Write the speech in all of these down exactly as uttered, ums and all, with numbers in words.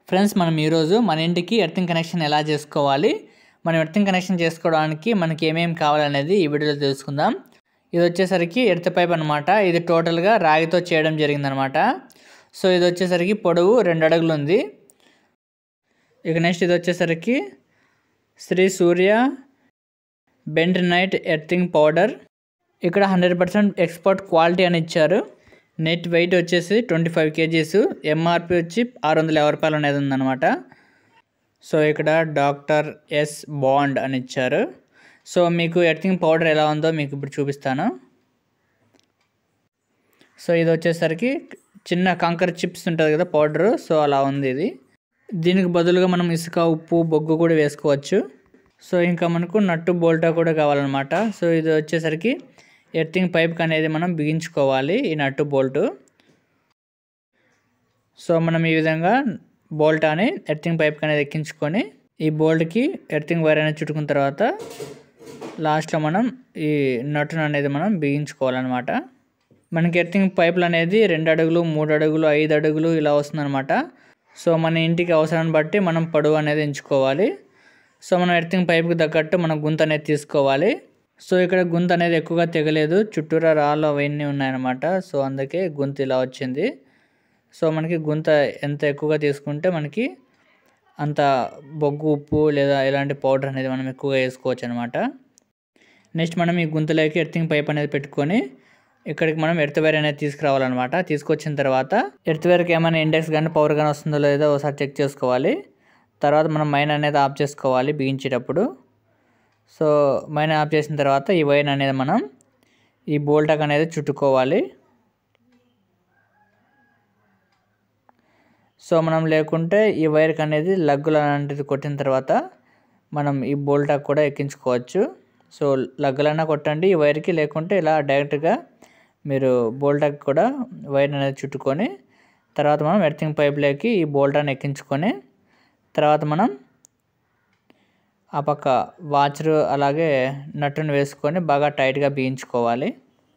Friends మనం ఈరోజు మన ఇంటికి ఎర్తింగ్ కనెక్షన్ ఎలా చేసుకోవాలి, మనం ఎర్తింగ్ కనెక్షన్ చేసుకోవడానికి మనకి ఏమేమి కావాలనేది ఈ వీడియోలో తెలుసుకుందాం. ఇది వచ్చేసరికి ఎర్త్ పైప్ అనమాట. ఇది టోటల్గా రాగితో చేయడం జరిగిందనమాట. సో ఇది వచ్చేసరికి పొడవు రెండు అడుగులు ఉంది. ఇక నెక్స్ట్ ఇది వచ్చేసరికి Shri Surya bentonite earthing powder. ఇక్కడ హండ్రెడ్ పర్సెంట్ ఎక్స్పోర్ట్ క్వాలిటీ అని ఇచ్చారు. నెట్ వెయిట్ వచ్చేసి ట్వంటీ ఫైవ్ కేజీస్, ఎంఆర్పి వచ్చి ఆరు వందల యాభై రూపాయలు అనేది ఉందన్నమాట. సో ఇక్కడ డాక్టర్ ఎస్ బాండ్ అని ఇచ్చారు. సో మీకు ఎర్తింగ్ పౌడర్ ఎలా ఉందో మీకు ఇప్పుడు చూపిస్తాను. సో ఇది వచ్చేసరికి చిన్న కంకర్ చిప్స్ ఉంటుంది కదా పౌడరు, సో అలా ఉంది ఇది. దీనికి బదులుగా మనం ఇసుక, ఉప్పు, బొగ్గు కూడా వేసుకోవచ్చు. సో ఇంకా మనకు నట్టు బోల్టా కూడా కావాలన్నమాట. సో ఇది వచ్చేసరికి ఎర్తింగ్ పైప్కి అనేది మనం బిగించుకోవాలి ఈ నట్టు బోల్టు. సో మనం ఈ విధంగా బోల్టాని ఎర్తింగ్ పైప్కి అనేది ఎక్కించుకొని ఈ బోల్ట్కి ఎర్తింగ్ వైర్ అనేది చుట్టుకున్న తర్వాత లాస్ట్లో మనం ఈ నట్టును అనేది మనం బిగించుకోవాలన్నమాట. మనకి ఎర్తింగ్ పైపులు అనేది రెండు అడుగులు, మూడు అడుగులు, ఐదు అడుగులు ఇలా వస్తుందన్నమాట. సో మన ఇంటికి అవసరాన్ని బట్టి మనం పొడవు అనేది ఎంచుకోవాలి. సో మనం ఎర్తింగ్ పైప్కి తగ్గట్టు మనం గుంత అనేది తీసుకోవాలి. సో ఇక్కడ గుంత అనేది ఎక్కువగా తెగలేదు, చుట్టూరా రాళ్ళు అవన్నీ ఉన్నాయన్నమాట. సో అందుకే గుంత ఇలా వచ్చింది. సో మనకి గుంత ఎంత ఎక్కువగా తీసుకుంటే మనకి అంత బొగ్గు, ఉప్పు లేదా ఇలాంటి పౌడర్ అనేది మనం ఎక్కువగా వేసుకోవచ్చు అనమాట. నెక్స్ట్ మనం ఈ గుంతలోకి ఎర్తింగ్ పైప్ అనేది పెట్టుకొని ఇక్కడికి మనం ఎర్త్ వైర్ అనేది తీసుకురావాలన్నమాట. తీసుకొచ్చిన తర్వాత ఎర్త్ వైర్కి ఏమైనా ఇండెక్స్ కానీ పవర్ కానీ వస్తుందో లేదో ఒకసారి చెక్ చేసుకోవాలి. తర్వాత మనం మైన్ అనేది ఆఫ్ చేసుకోవాలి బిగించేటప్పుడు. సో మైన్ ఆఫ్ చేసిన తర్వాత ఈ వైర్ అనేది మనం ఈ బోల్టాక్ అనేది చుట్టుకోవాలి. సో మనం లేకుంటే ఈ వైర్కి అనేది లగ్గులు అలాంటిది కొట్టిన తర్వాత మనం ఈ బోల్టాక్ కూడా ఎక్కించుకోవచ్చు. సో లగ్గులన్నా కొట్టండి ఈ వైర్కి, లేకుంటే ఇలా డైరెక్ట్గా మీరు బోల్టాక్ కూడా వైర్ అనేది చుట్టుకొని తర్వాత మనం ఎర్తింగ్ పైప్లోకి ఈ బోల్టాన్ని ఎక్కించుకొని తర్వాత మనం ఆ పక్క వాచరు అలాగే నట్టును వేసుకొని బాగా టైట్గా బిగించుకోవాలి.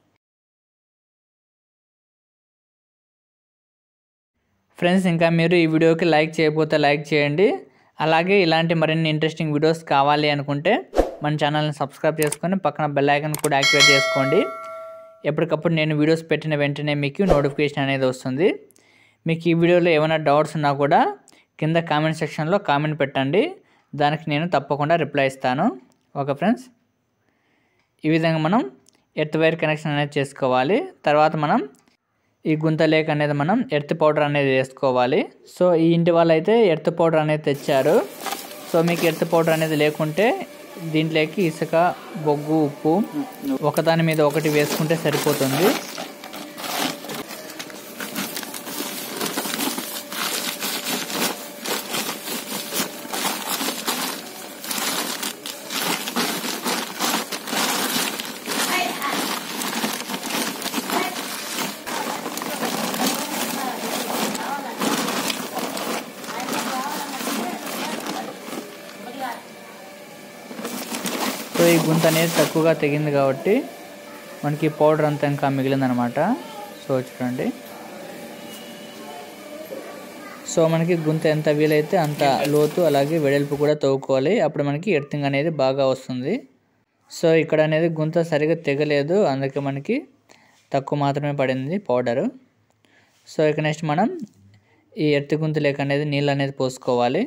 ఫ్రెండ్స్ ఇంకా మీరు ఈ వీడియోకి లైక్ చేయకపోతే లైక్ చేయండి. అలాగే ఇలాంటి మరిన్ని ఇంట్రెస్టింగ్ వీడియోస్ కావాలి అనుకుంటే మన ఛానల్ని సబ్స్క్రైబ్ చేసుకొని పక్కన బెల్ ఐకాన్ కూడా యాక్టివేట్ చేసుకోండి. ఎప్పటికప్పుడు నేను వీడియోస్ పెట్టిన వెంటనే మీకు నోటిఫికేషన్ అనేది వస్తుంది. మీకు ఈ వీడియోలో ఏమైనా డౌట్స్ ఉన్నా కూడా కింద కామెంట్ సెక్షన్లో కామెంట్ పెట్టండి, దానికి నేను తప్పకుండా రిప్లై ఇస్తాను. ఓకే ఫ్రెండ్స్, ఈ విధంగా మనం ఎర్త్ వైర్ కనెక్షన్ అనేది చేసుకోవాలి. తర్వాత మనం ఈ గుంత లేక్ అనేది మనం ఎర్త్ పౌడర్ అనేది వేసుకోవాలి. సో ఈ ఇంటి వాళ్ళు అయితే ఎర్త్ పౌడర్ అనేది తెచ్చారు. సో మీకు ఎర్త్ పౌడర్ అనేది లేకుంటే దీంట్లోకి ఇసుక, బొగ్గు, ఉప్పు ఒకదాని మీద ఒకటి వేసుకుంటే సరిపోతుంది. సో ఈ గుంత అనేది తక్కువగా తెగింది కాబట్టి మనకి పౌడర్ అంతా ఇంకా మిగిలిందనమాట. సో చూడండి, సో మనకి గుంత ఎంత వీలైతే అంత లోతు అలాగే వెడల్పు కూడా తవ్వుకోవాలి, అప్పుడు మనకి ఎర్తింగ్ అనేది బాగా వస్తుంది. సో ఇక్కడ అనేది గుంత సరిగా తెగలేదు, అందుకే మనకి తక్కువ మాత్రమే పడింది పౌడరు. సో ఇక నెక్స్ట్ మనం ఈ ఎర్త్ గుంత లేక అనేది నీళ్ళు అనేది పోసుకోవాలి.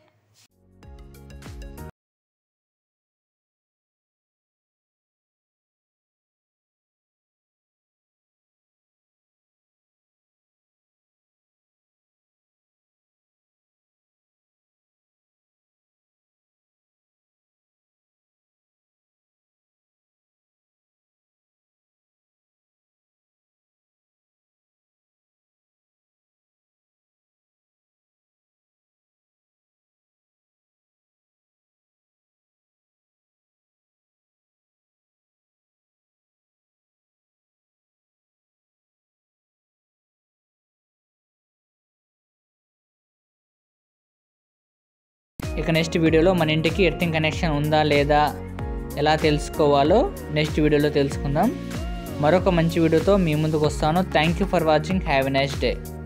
ఇక నెక్స్ట్ వీడియోలో మన ఇంటికి ఎర్తింగ్ కనెక్షన్ ఉందా లేదా ఎలా తెలుసుకోవాలో నెక్స్ట్ వీడియోలో తెలుసుకుందాం. మరొక మంచి వీడియోతో మీ ముందుకు వస్తాను. Thank you for watching. Have a nice day.